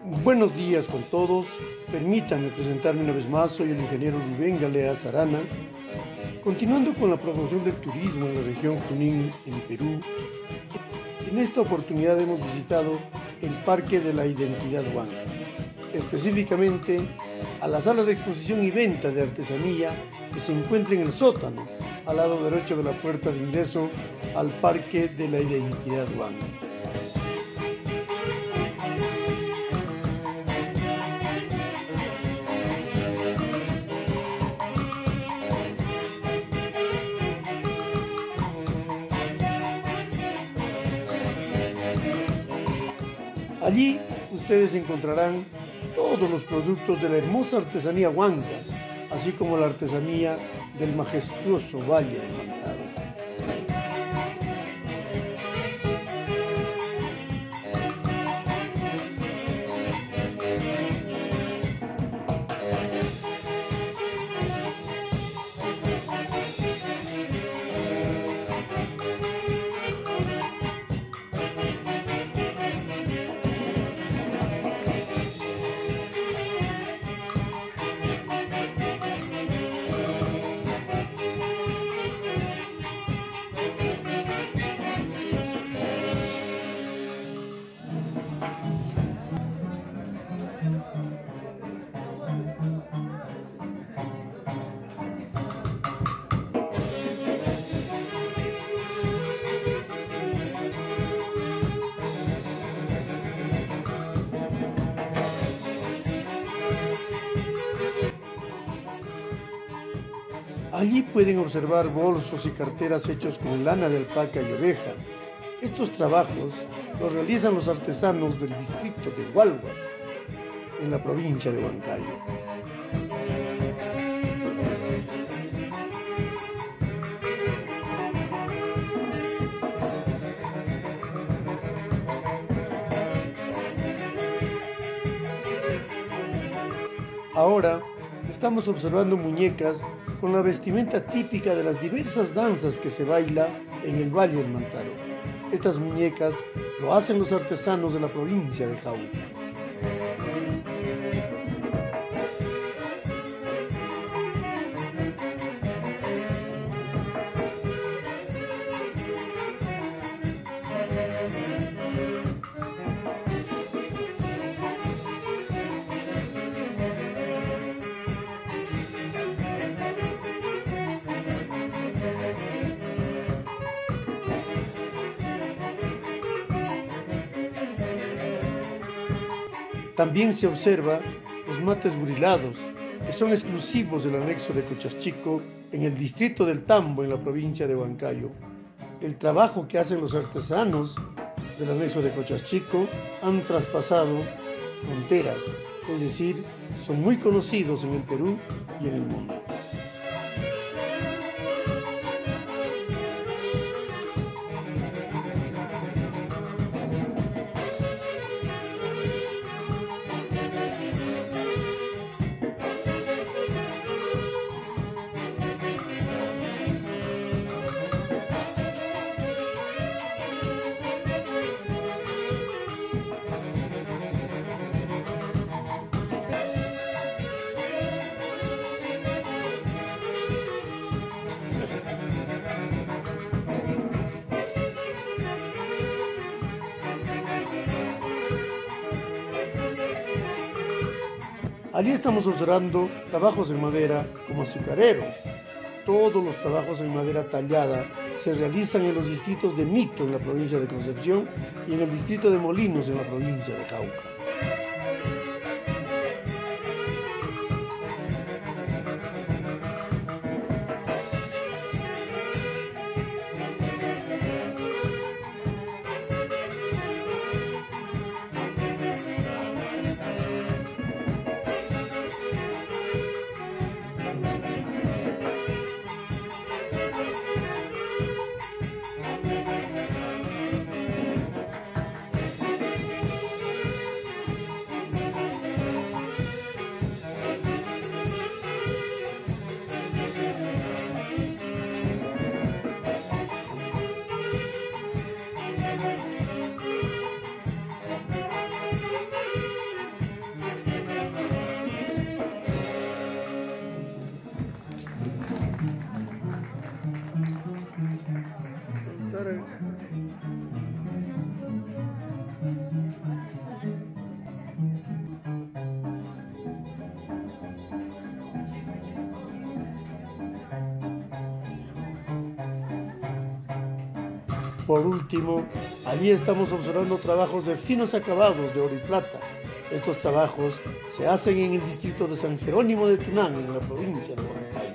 Buenos días con todos. Permítanme presentarme una vez más. Soy el ingeniero Rubén Galeas Arana. Continuando con la promoción del turismo en la región Junín, en Perú, en esta oportunidad hemos visitado el Parque de la Identidad Huanca, específicamente a la sala de exposición y venta de artesanía que se encuentra en el sótano, al lado derecho de la puerta de ingreso al Parque de la Identidad Huanca. Allí ustedes encontrarán todos los productos de la hermosa artesanía huanca, así como la artesanía del majestuoso Valle del Mantaro. Allí pueden observar bolsos y carteras hechos con lana de alpaca y oveja. Estos trabajos los realizan los artesanos del distrito de Hualhuas, en la provincia de Huancayo. Ahora estamos observando muñecas con la vestimenta típica de las diversas danzas que se baila en el Valle del Mantaro. Estas muñecas lo hacen los artesanos de la provincia de Jauja. También se observa los mates burilados, que son exclusivos del anexo de Cochaschico en el distrito del Tambo, en la provincia de Huancayo. El trabajo que hacen los artesanos del anexo de Cochaschico han traspasado fronteras, es decir, son muy conocidos en el Perú y en el mundo. Allí estamos observando trabajos en madera como azucareros. Todos los trabajos en madera tallada se realizan en los distritos de Mito, en la provincia de Concepción, y en el distrito de Molinos, en la provincia de Cauca. por último, allí estamos observando trabajos de finos acabados de oro y plata. Estos trabajos se hacen en el distrito de San Jerónimo de Tunán, en la provincia de Huancayo.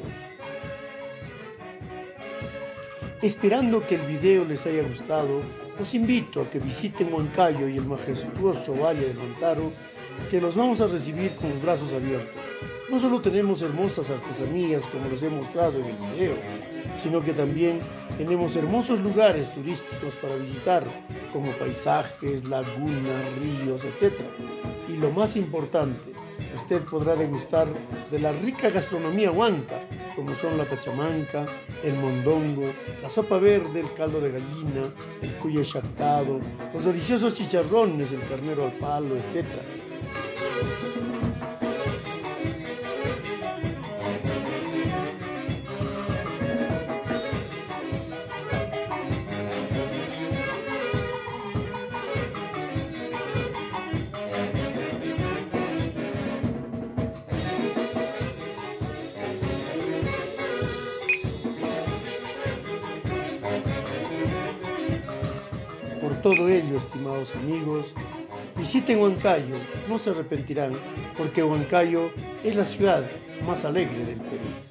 Esperando que el video les haya gustado, los invito a que visiten Huancayo y el majestuoso Valle del Mantaro, que los vamos a recibir con los brazos abiertos. No solo tenemos hermosas artesanías como les he mostrado en el video, sino que también tenemos hermosos lugares turísticos para visitar, como paisajes, lagunas, ríos, etc. Y lo más importante, usted podrá degustar de la rica gastronomía huanca, como son la pachamanca, el mondongo, la sopa verde, el caldo de gallina, el cuy chactado, los deliciosos chicharrones, el carnero al palo, etc. Por todo ello, estimados amigos, visiten Huancayo, no se arrepentirán, porque Huancayo es la ciudad más alegre del Perú.